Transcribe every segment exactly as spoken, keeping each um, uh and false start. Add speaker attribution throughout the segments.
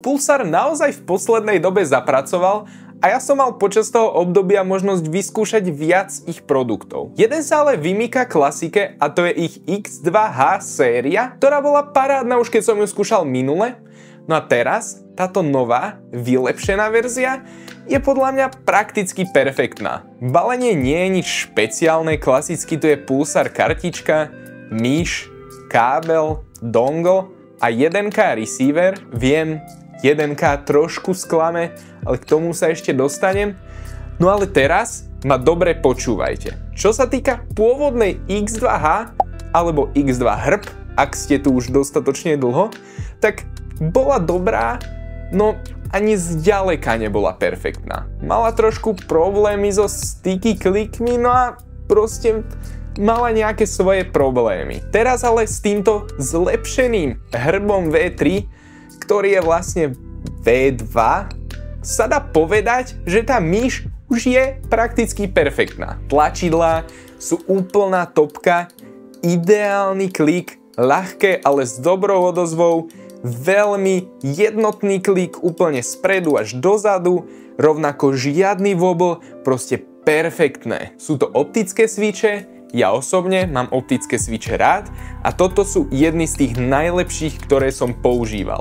Speaker 1: Pulsar naozaj v poslednej dobe zapracoval a ja som mal počas toho obdobia možnosť vyskúšať viac ich produktov. Jeden sa ale vymýka klasike a to je ich iks dva há séria, ktorá bola parádna už keď som ju skúšal minule. No a teraz táto nová, vylepšená verzia je podľa mňa prakticky perfektná. Balenie nie je nič špeciálne, klasicky tu je Pulsar kartička, myš, kábel, dongle a jeden ká receiver. Viem, jeden ká trošku sklame, ale k tomu sa ešte dostanem. No ale teraz ma dobre počúvajte. Čo sa týka pôvodnej iks dva há alebo iks dva há er pé, ak ste tu už dostatočne dlho, tak bola dobrá, no ani zďaleka nebola perfektná. Mala trošku problémy so sticky klikmi, no a proste mala nejaké svoje problémy. Teraz ale s týmto zlepšeným hrbom vé tri, ktorý je vlastne vé dva, sa dá povedať, že tá myš už je prakticky perfektná. Tlačidlá sú úplná topka, ideálny klik, ľahké, ale s dobrou odozvou, veľmi jednotný klik úplne spredu až dozadu, rovnako žiadny wobble, proste perfektné. Sú to optické switche, ja osobne mám optické switche rád a toto sú jedny z tých najlepších, ktoré som používal.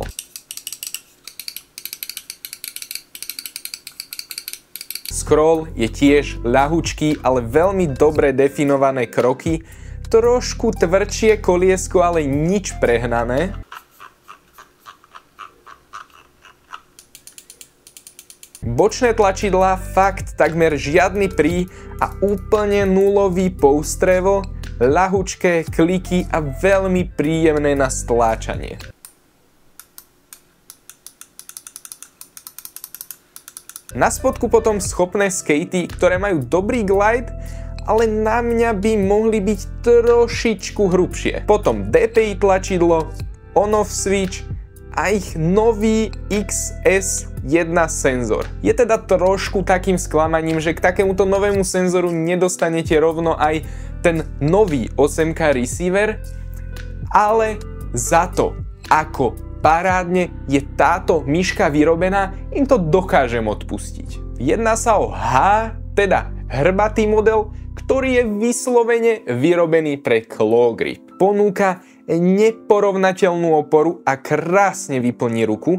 Speaker 1: Scroll je tiež ľahučký, ale veľmi dobre definované kroky, trošku tvrdšie koliesko, ale nič prehnané. Bočné tlačidlá, fakt takmer žiadny prí a úplne nulový poustrevo, ľahučké kliky a veľmi príjemné na stláčanie. Na spodku potom schopné skatey, ktoré majú dobrý glide, ale na mňa by mohli byť trošičku hrubšie. Potom dé pé í tlačidlo, on-off switch a ich nový iks es jeden senzor. Je teda trošku takým sklamaním, že k takémuto novému senzoru nedostanete rovno aj ten nový osem ká receiver, ale za to, ako parádne je táto myška vyrobená, im to dokážem odpustiť. Jedná sa o H, teda hrbatý model, ktorý je vyslovene vyrobený pre claw grip. Ponúka neporovnateľnú oporu a krásne vyplní ruku.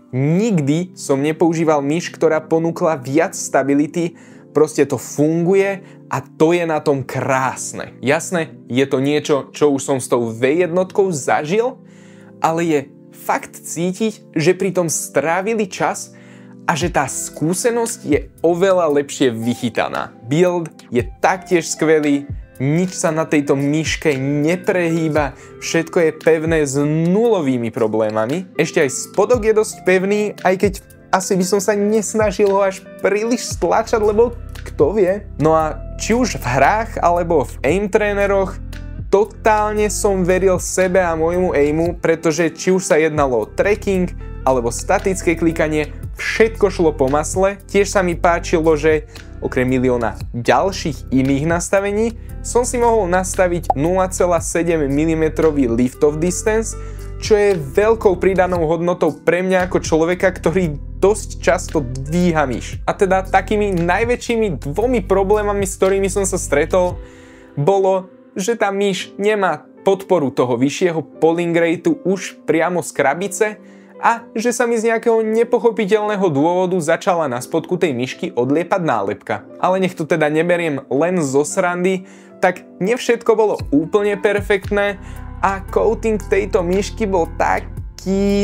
Speaker 1: Nikdy som nepoužíval myš, ktorá ponúkla viac stability, proste to funguje a to je na tom krásne. Jasné, je to niečo, čo už som s tou vé jedna zažil, ale je fakt cítiť, že pri tom strávili čas a že tá skúsenosť je oveľa lepšie vychytaná. Build je taktiež skvelý, nič sa na tejto myške neprehýba, všetko je pevné s nulovými problémami. Ešte aj spodok je dosť pevný, aj keď asi by som sa nesnažil ho až príliš stlačať, lebo kto vie. No a či už v hrách alebo v aim tréneroch, totálne som veril sebe a môjmu aimu, pretože či už sa jednalo o tracking alebo statické klikanie, všetko šlo po masle. Tiež sa mi páčilo, že okrem milióna ďalších iných nastavení som si mohol nastaviť nula celá sedem milimetra lift-off distance, čo je veľkou pridanou hodnotou pre mňa ako človeka, ktorý dosť často dvíha myš. A teda takými najväčšími dvomi problémami, s ktorými som sa stretol, bolo, že tá myš nemá podporu toho vyššieho polling rateu už priamo z krabice a že sa mi z nejakého nepochopiteľného dôvodu začala na spodku tej myšky odliepať nálepka. Ale nech to teda neberiem len zo srandy, tak nie všetko bolo úplne perfektné a coating tejto myšky bol taký...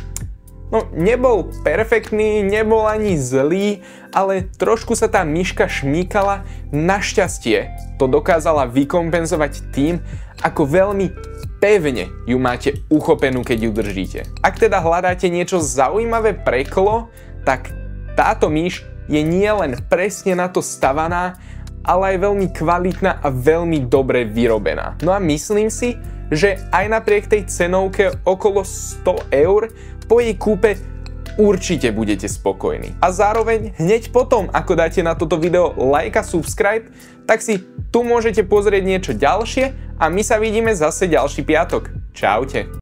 Speaker 1: No, nebol perfektný, nebol ani zlý, ale trošku sa tá myška šmýkala. Našťastie to dokázala vykompenzovať tým, ako veľmi pevne ju máte uchopenú, keď ju držíte. Ak teda hľadáte niečo zaujímavé pre klo, tak táto myš je nielen presne na to stavaná, ale aj veľmi kvalitná a veľmi dobre vyrobená. No a myslím si, že aj napriek tej cenovke okolo sto eur po jej kúpe určite budete spokojní. A zároveň hneď potom, ako dáte na toto video like a subscribe, tak si tu môžete pozrieť niečo ďalšie a my sa vidíme zase ďalší piatok. Čaute.